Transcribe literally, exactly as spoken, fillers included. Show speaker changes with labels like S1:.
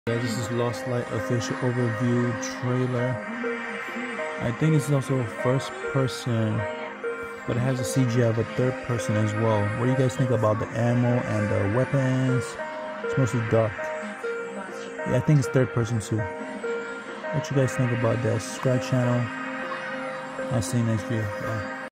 S1: Yeah, this is Lost Light official overview trailer. I think it's also first person, but it has a C G I of a third person as well. What do you guys think about the ammo and the weapons? It's mostly dark. Yeah, I think it's third person too. What you guys think about that? Subscribe channel. I'll see you next video. Bye.